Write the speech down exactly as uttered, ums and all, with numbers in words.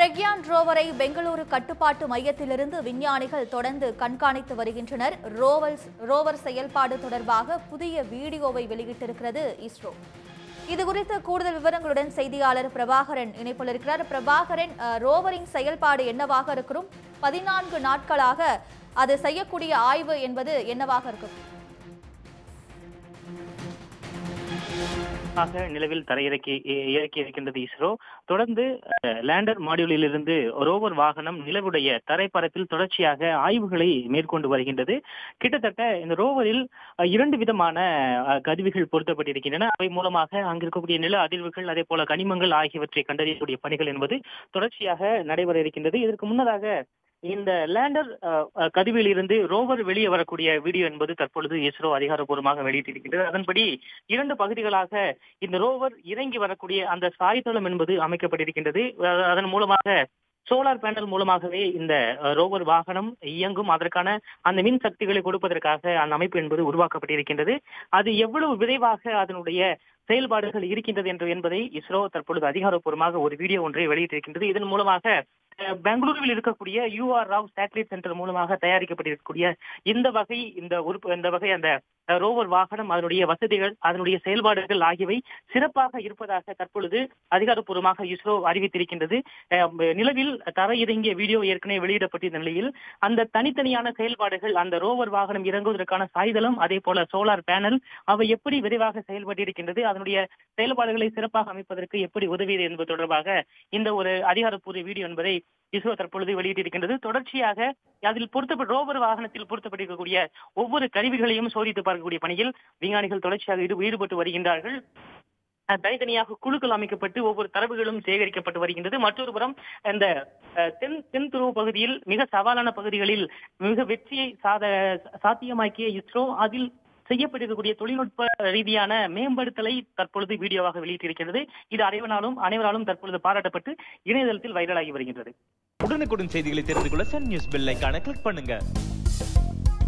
பிரக்யான் ரோவரை பெங்களூரு கட்டுப்பாட்டு மையத்திலிருந்து விஞ்ஞானிகள் தொடர்ந்து கண்காணித்து வருகின்றனர். ரோவர் செயல்பாடு தொடர்பாக புதிய வீடியோவை வெளியிட்டிருக்கிறது இஸ்ரோ. இதுகுறித்து கூடுதல் விவரங்களுடன் செய்தியாளர் பிரபாகரன் இணைப்பில் இருக்கிறார். பிரபாகரன், ரோவரின் செயல்பாடு என்னவாக இருக்கும்? பதினான்கு நாட்களாக அது செய்யக்கூடிய ஆய்வு என்பது என்னவாக இருக்கும்? நிலவில் தரையிறக்கி இறக்கி இருக்கின்றது இஸ்ரோ. தொடர்ந்து லேண்டர் மாடியூலில் இருந்து ரோவர் வாகனம் நிலவுடைய தரைப்பரப்பில் தொடர்ச்சியாக ஆய்வுகளை மேற்கொண்டு வருகின்றது. கிட்டத்தட்ட இந்த ரோவரில் இரண்டு விதமான கருவிகள் பொருத்தப்பட்டிருக்கின்றன. அவை மூலமாக அங்கு இருக்கக்கூடிய நில அதிர்வுகள், அதே போல கனிமங்கள் ஆகியவற்றை கண்டறியக்கூடிய பணிகள் என்பது தொடர்ச்சியாக நடைபெற இருக்கின்றது. இதற்கு முன்னதாக இந்த லேண்டர் கருவியில் இருந்து ரோவர் வெளியே வரக்கூடிய வீடியோ என்பது தற்பொழுது இஸ்ரோ அதிகாரப்பூர்வமாக வெளியிட்டிருக்கின்றது. அதன்படி இரண்டு பகுதிகளாக இந்த ரோவர் இறங்கி வரக்கூடிய அந்த சாய்தளம் என்பது அமைக்கப்பட்டிருக்கின்றது. அதன் மூலமாக சோலார் பேனல் மூலமாகவே இந்த ரோவர் வாகனம் இயங்கும். அதற்கான அந்த மின் சக்திகளை கொடுப்பதற்காக அந்த அமைப்பு என்பது உருவாக்கப்பட்டிருக்கின்றது. அது எவ்வளவு விரைவாக அதனுடைய செயல்பாடுகள் இருக்கின்றது என்று என்பதை இஸ்ரோ தற்பொழுது அதிகாரப்பூர்வமாக ஒரு வீடியோ ஒன்றை வெளியிட்டிருக்கின்றது. இதன் மூலமாக பெங்களூருவில் இருக்கக்கூடிய U R Rao satellite centre மூலமாக தயாரிக்கப்பட்டிருக்கக்கூடிய இந்த வகை இந்த உறுப்பு இந்த வகை அந்த ரோவர் வாகனம், அதனுடைய வசதிகள், அதனுடைய செயல்பாடுகள் ஆகியவை சிறப்பாக இருப்பதாக தற்பொழுது அதிகாரப்பூர்வமாக இஸ்ரோ அறிவித்திருக்கின்றது. நிலவில் தரையிறங்கிய வீடியோ ஏற்கனவே வெளியிடப்பட்டிருந்த நிலையில் அந்த தனித்தனியான செயல்பாடுகள், அந்த ரோவர் வாகனம் இறங்குவதற்கான சாய்தளம், அதே போல சோலார் பேனல், அவை எப்படி விரைவாக செயல்பட்டிருக்கின்றது, அதனுடைய செயல்பாடுகளை சிறப்பாக அமைப்பதற்கு எப்படி உதவியது என்பது தொடர்பாக இந்த ஒரு அதிகாரப்பூர்வ வீடியோ என்பதை இஸ்ரோ தற்பொழுது வெளியிட்டிருக்கின்றது. தொடர்ச்சியாக அதில் பொருத்தப்பட்ட ரோவர் வாகனத்தில் பொருத்தப்பட்டிருக்கக்கூடிய ஒவ்வொரு கருவிகளையும் சோதித்து பார்க்கக்கூடிய பணியில் விஞ்ஞானிகள் தொடர்ச்சியாக ஈடுபட்டு வருகின்றார்கள். தனித்தனியாக குழுக்கள் அமைக்கப்பட்டு ஒவ்வொரு தரவுகளும் சேகரிக்கப்பட்டு வருகின்றது. மற்றொரு புறம் இந்த தென் தென் துருவ பகுதியில் மிக சவாலான பகுதிகளில் மிக வெற்றியை சாத சாத்தியமாக்கிய இஸ்ரோ அதில் செய்யப்பட்டிருக்கக்கூடிய தொழில்நுட்ப ரீதியான மேம்படுத்தலை தற்பொழுது வீடியோவாக வெளியிட்டிருக்கிறது. இது அனைவராலும் அனைவராலும் தற்பொழுது பாராட்டப்பட்டு இணையதளத்தில் வைரலாகி வருகின்றது. உடனுக்குடன் செய்திகளை தெரிந்து கொள்ள சன் நியூஸ் பெல் ஐகானை கிளிக் பண்ணுங்க.